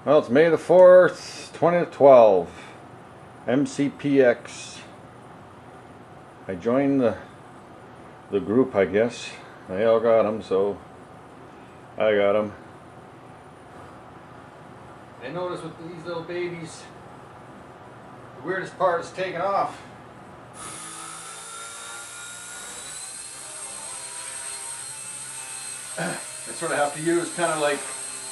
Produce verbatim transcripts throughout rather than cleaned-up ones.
Well, it's May the fourth, twenty twelve. M C P X. I joined the the group, I guess. They all got them, so I got them. I noticed with these little babies, the weirdest part is taking off. I sort of have to use kind of like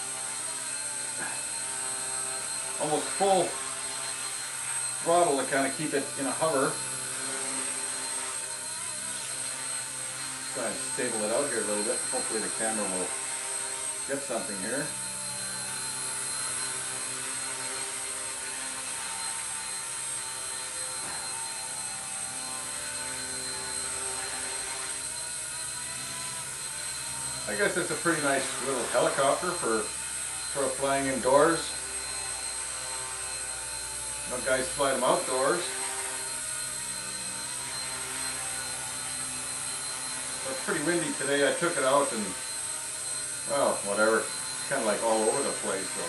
almost full throttle to kind of keep it in a hover. Try and stable it out here a little bit. Hopefully the camera will get something here. I guess it's a pretty nice little helicopter for sort of flying indoors. You know, guys fly them outdoors. It's pretty windy today. I took it out and, well, whatever. It's kind of like all over the place though.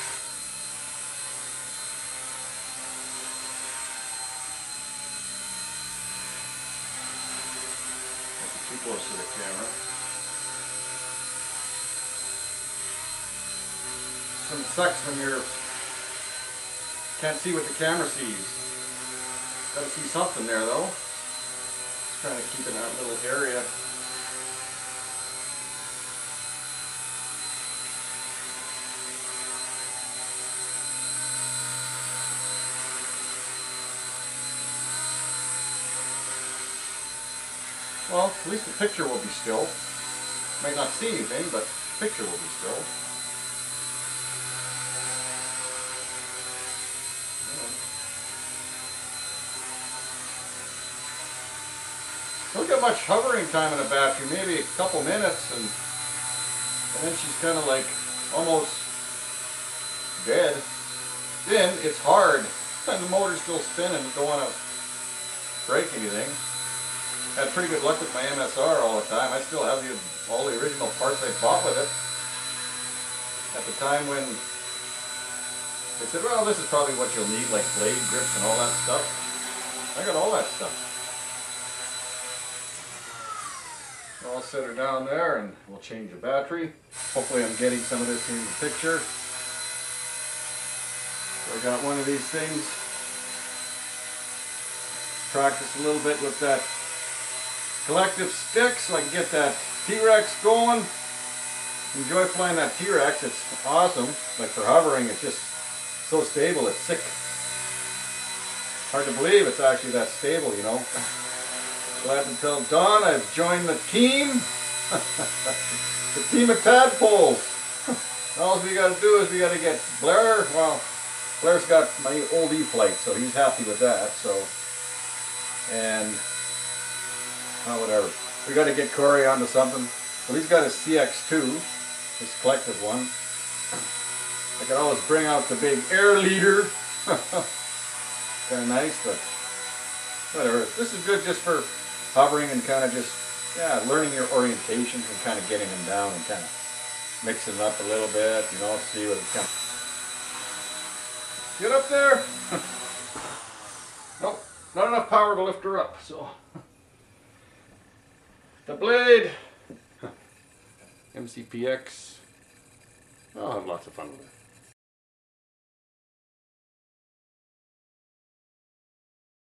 That's too close to the camera. Some sucks when you're can't see what the camera sees. Gotta see something there though. Just trying to keep in that little area. Well, at least the picture will be still. Might not see anything, but the picture will be still. Don't get much hovering time in a battery, maybe a couple minutes, and and then she's kind of like almost dead. Then it's hard, and the motor's still spinning. Don't want to break anything. Had pretty good luck with my M S R all the time. I still have the, all the original parts I bought with it. At the time when they said, well, this is probably what you'll need, like blade grips and all that stuff. I got all that stuff. I'll set her down there and we'll change the battery. Hopefully I'm getting some of this in the picture. So I got one of these things. Practice a little bit with that collective stick so I can get that T-Rex going. Enjoy flying that T-Rex. It's awesome. Like for hovering, it's just so stable, it's sick. Hard to believe it's actually that stable, you know. Glad to tell Don I've joined the team. The team of tadpoles. All we got to do is we got to get Blair. Well, Blair's got my old E-flite, so he's happy with that. So, and oh, whatever. We got to get Corey onto something. Well, he's got a C X two, this collective one. I can always bring out the big air leader. Kind of nice, but whatever. This is good just for hovering and kind of just, yeah, learning your orientations and kind of getting them down and kind of mixing it up a little bit, you know, see what it's kind of... Get up there! Nope, not enough power to lift her up, so... The blade! M C P X. I'll have lots of fun with it.